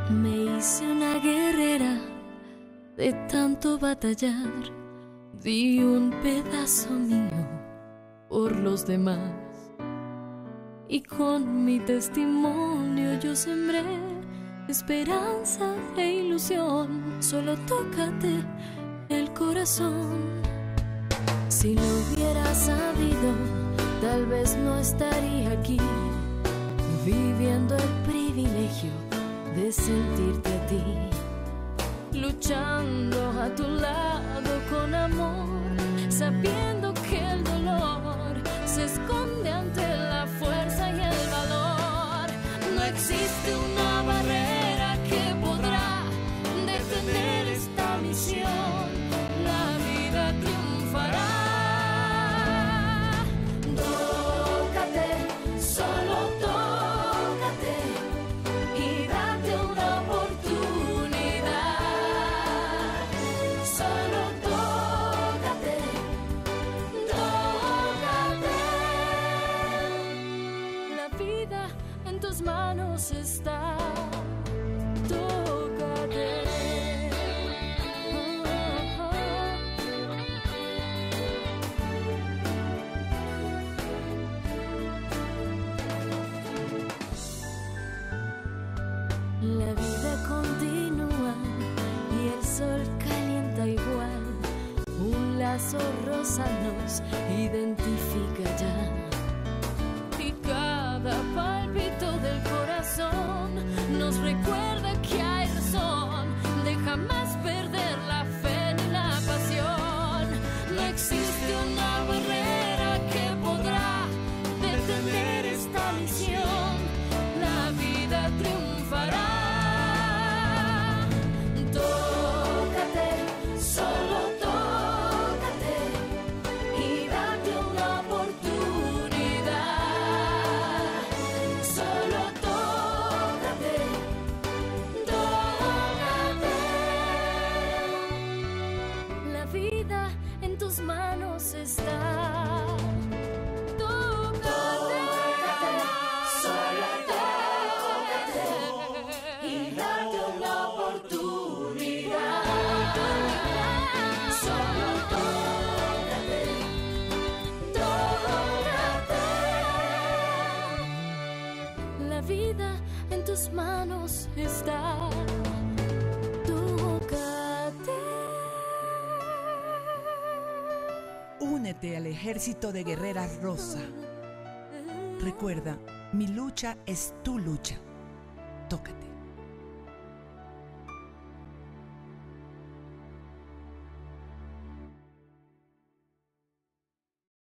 Me hice una guerrera de tanto batallar, di un pedazo mío por los demás, y con mi testimonio yo sembré esperanza e ilusión. Solo tócate el corazón. Si lo hubiera sabido, tal vez no estaría aquí, viviendo el privilegio de sentirte a ti, luchando a tu lado con amor, sabiendo que el dolor se esconde ante la fuerza y el valor. No existe una barrera que podrá detener esta misión. La vida triunfará. Tócate, solo tócate y date una oportunidad. Solo tócate, tócate. La vida en tus manos está. Tócate. La vida continúa y el sol calienta igual. Un lazo rosa nos identifica ya. Y cada palpito del corazón nos recuerda que hay razón de jamás perder la fe ni la pasión. No existe una barrera que podrá detener esta misión. La vida triunfará. Tócate, solo tócate y date una oportunidad. Solo tócate, tócate. La vida en tus manos está. Tócate, solo tócate y date una oportunidad. Solo tócate, tócate. La vida en tus manos está. Tócate. Únete al ejército de guerreras rosa. Recuerda, mi lucha es tu lucha. Tócate.